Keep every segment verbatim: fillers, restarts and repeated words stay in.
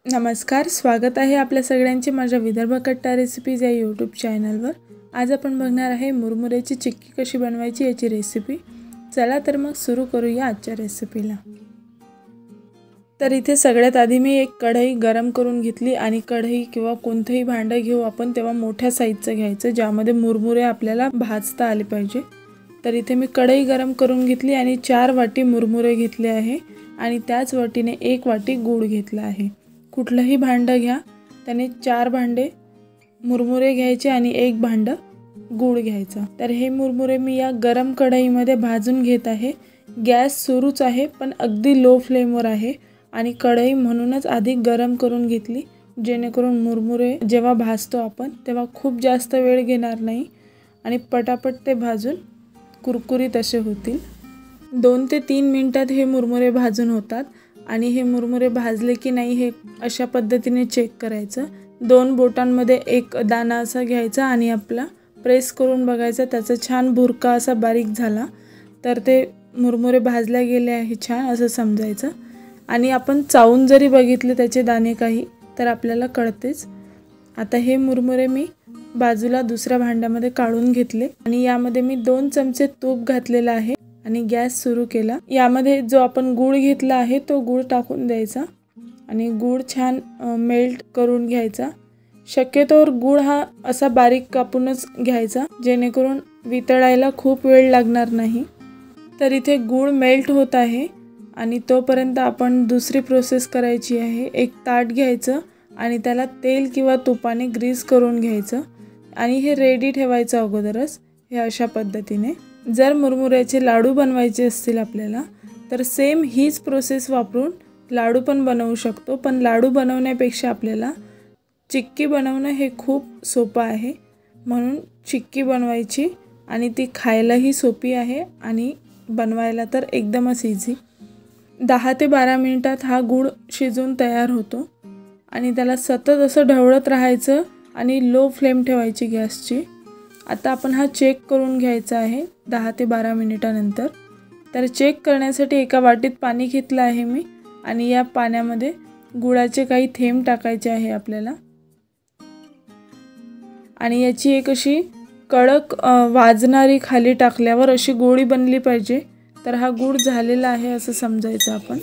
नमस्कार, स्वागत आहे आपल्या सगळ्यांचे माझ्या विदर्भ कट्टा रेसिपीज या यूट्यूब चॅनलवर। आज आपण बघणार आहे मुरमुऱ्याची चिक्की कशी बनवायची याची रेसिपी। चला तर मग सुरू करूया आजच्या रेसिपीला। तर इथे सगळ्यात आधी मी एक कढई गरम करून घेतली आणि कढई किंवा कोणतेही भांडं घेऊ आपण तेव्हा मोठ्या साईजचं घ्यायचं ज्यामध्ये मुरमुरे आपल्याला भाजता आले पाहिजे। तर इथे मी कढई गरम करून घेतली आणि चार वाटी मुरमुरे घेतले आहे आणि त्याच वाटीने एक वाटी गूळ घेतला आहे। कुठलंही भांडं घ्या, त्याने चार भांडे मुरमुरे घ्यायचे आणि एक भांडं गूळ घ्यायचा। तर हे मुरमुरे मी या गरम कढईमध्ये भाजून घेत आहे। गॅस सुरूच आहे पण अगदी लो फ्लेमवर आहे आणि कढई म्हणूनच आधी गरम करून घेतली जेणेकरून मुरमुरे जेव्हा भाजतो आपण तेव्हा खूप जास्त वेळ घेणार नाही आणि पटापट ते भाजून कुरकुरीत असे होतील। दोन ते तीन मिनिटात हे मुरमुरे भाजून होतात आणि हे मुरमुरे भाजले की नाही हे अशा पद्धतीने चेक करायचं। दोन बोटांमध्ये एक दाणा असा घ्यायचा आणि आपला प्रेस करून बघायचा, त्याचा छान भुरका असा बारीक झाला तर ते मुरमुरे भाजले गेले आहे छान असं समजायचं। आणि आपण चावून जरी बघितले त्याचे दाणे काही तर आपल्याला कळतेच। आता हे मुरमुरे मी बाजूला दुसऱ्या भांड्यामध्ये काढून घेतले आणि यामध्ये मी दोन चमचे तूप घातलेला आहे आणि गॅस सुरू केला। यामध्ये जो आपण गूळ घेतला आहे तो गूळ टाकून द्यायचा आणि गूळ छान मेल्ट करून घ्यायचा। शक्यतोवर गूळ हा असा बारीक कापूनच घ्यायचा जेणेकरून वितळायला खूप वेळ लागणार नाही। तर इथे गूळ मेल्ट होत आहे आणि तोपर्यंत आपण दुसरी प्रोसेस करायची आहे। एक ताट घ्यायचं आणि त्याला तेल किंवा तुपाने ग्रीस करून घ्यायचं आणि हे रेडी ठेवायचं अगोदरच हे अशा पद्धतीने। जर मुरमुऱ्याचे लाडू बनवायचे असतील आपल्याला तर सेम हीच प्रोसेस वापरून लाडू पण बनवू शकतो, पण लाडू बनवण्यापेक्षा आपल्याला चिक्की बनवणं हे खूप सोपं आहे। म्हणून चिक्की बनवायची आणि ती खायलाही सोपी आहे आणि बनवायला तर एकदमच इझी। दहा ते बारा मिनिटात हा गूळ शिजून तयार होतो आणि त्याला सतत असं ढवळत राहायचं आणि लो फ्लेम ठेवायची गॅसची। आता आपण हा चेक करून घ्यायचा आहे दहा ते बारा मिनिटानंतर। तर चेक करण्यासाठी एका वाटीत पाणी घेतलं आहे मी आणि या पाण्यामध्ये गुळाचे काही थेंब टाकायचे आहे आपल्याला आणि याची एक अशी कडक वाजणारी खाली टाकल्यावर अशी गोळी बनली पाहिजे। तर हा गूळ झालेला आहे असं समजायचं आपण।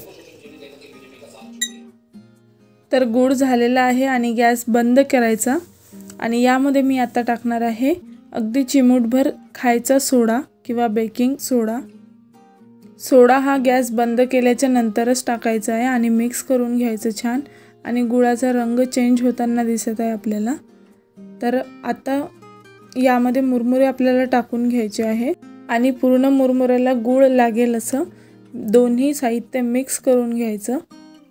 तर गूळ झालेला आहे आणि गॅस बंद करायचा आणि यामध्ये मी आता टाकणार आहे अगदी चिमूटभर खायचा सोडा किंवा बेकिंग सोडा। सोडा हा गॅस बंद केल्याच्या नंतरच टाकायचा आहे आणि मिक्स करून घ्यायचं छान आणि गुळाचा रंग चेंज होताना दिसत आहे आपल्याला। तर आता यामध्ये मुरमुरे आपल्याला टाकून घ्यायचे आहे आणि पूर्ण मुरमुऱ्याला गूळ लागेल असं दोन्ही साहित्य मिक्स करून घ्यायचं।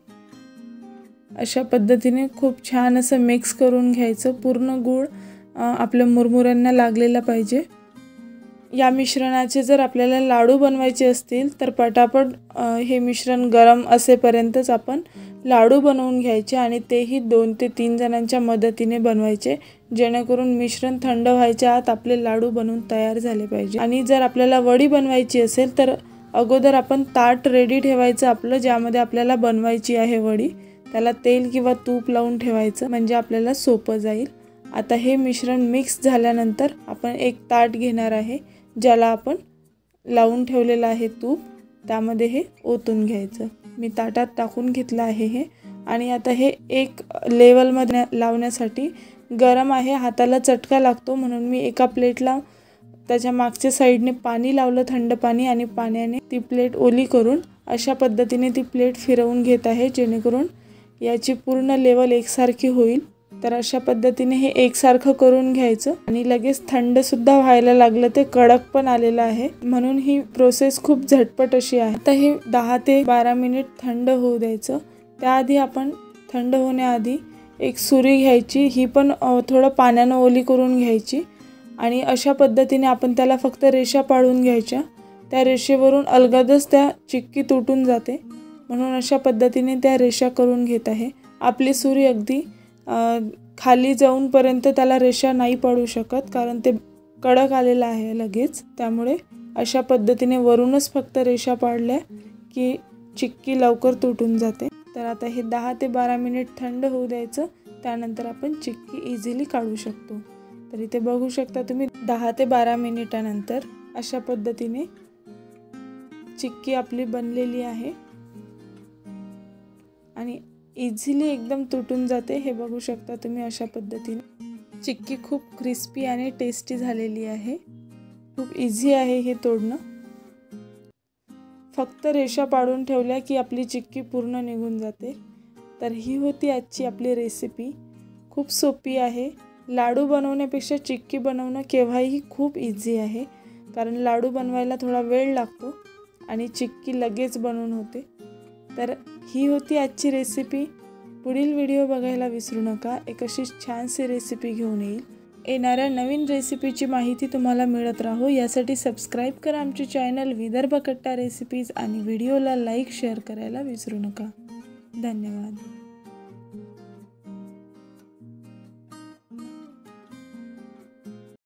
अशा पद्धतीने खूप छान असं मिक्स करून घ्यायचं। पूर्ण गूळ आपल्या मुरमुऱ्यांना लागलेला पाहिजे। या मिश्रणाचे जर आपल्याला लाडू बनवायचे असतील तर पटापट हे मिश्रण गरम असेपर्यंतच आपण लाडू बनवून घ्यायचे आणि तेही दोन ते तीन जणांच्या मदतीने बनवायचे जेणेकरून मिश्रण थंड व्हायच्या आत आपले लाडू बनवून तयार झाले पाहिजे। आणि जर आपल्याला वडी बनवायची असेल तर अगोदर आपण ताट रेडी ठेवायचं आपलं ज्यामध्ये आपल्याला बनवायची आहे वडी, त्याला तेल किंवा तूप लावून ठेवायचं म्हणजे आपल्याला सोपं जाईल। आता हे मिश्रण मिक्स झाल्यानंतर आपण एक ताट घेणार आहे ज्याला आपण लावून ठेवलेलं आहे तूप, त्यामध्ये हे ओतून घ्यायचं। मी ताटात टाकून घेतलं आहे हे आणि आता हे एक लेवलमध्ये लावण्यासाठी गरम आहे, हाताला चटका लागतो म्हणून मी एका प्लेटला त्याच्या मागच्या साईडने पाणी लावलं, थंड पाणी, आणि पाण्याने ती प्लेट ओली करून अशा पद्धतीने ती प्लेट फिरवून घेत आहे जेणेकरून याची पूर्ण लेवल एकसारखी होईल। तर अशा पद्धतीने हे एकसारखं करून घ्यायचं आणि लगेच थंड सुद्धा व्हायला लागलं, ते कडक पण आलेलं आहे म्हणून ही प्रोसेस खूप झटपट अशी आहे। आता हे दहा ते बारा मिनिट थंड होऊ द्यायचं। त्याआधी आपण थंड होण्याआधी एक सुरी घ्यायची, ही पण थोडं पाण्यानं ओली करून घ्यायची आणि अशा पद्धतीने आपण त्याला फक्त रेषा पाडून घ्यायच्या। त्या रेषेवरून अलगदच त्या चिक्की तुटून जाते म्हणून अशा पद्धतीने त्या रेषा करून घेत आहे। आपली सुरी अगदी खाली जाऊनपर्यंत त्याला रेषा नाही पाडू शकत कारण ते कडक आलेलं आहे लगेच, त्यामुळे अशा पद्धतीने वरूनच फक्त रेषा पाडल्या की चिक्की लवकर तुटून जाते। तर आता हे दहा ते बारा मिनिट थंड होऊ द्यायचं, त्यानंतर आपण चिक्की इझिली काढू शकतो। तर इथे बघू शकता तुम्ही दहा ते बारा मिनिटानंतर अशा पद्धतीने चिक्की आपली बनलेली आहे आणि इझिली एकदम तुटून जाते। हे बघू शकता तुम्ही अशा पद्धतीने चिक्की खूप क्रिस्पी आणि टेस्टी झालेली आहे। खूप इझी आहे हे तोडणं, फक्त रेषा पाडून ठेवल्या की आपली चिक्की पूर्ण निघून जाते। तर ही होती आजची आपली रेसिपी। खूप सोपी आहे। लाडू बनवण्यापेक्षा चिक्की बनवणं केव्हाही खूप इझी आहे, कारण लाडू बनवायला थोडा वेळ लागतो आणि चिक्की लगेच बनवून होते। तर ही होती आजची रेसिपी। पुढील व्हिडिओ बघायला विसरू नका, एक अशीच छानशी रेसिपी घेऊन येईल। येणाऱ्या नवीन रेसिपीची माहिती तुम्हाला मिळत राहो यासाठी सबस्क्राईब करा आमचे चॅनल विदर्भ कट्टा रेसिपीज आणि व्हिडिओला लाईक शेअर करायला विसरू नका। धन्यवाद।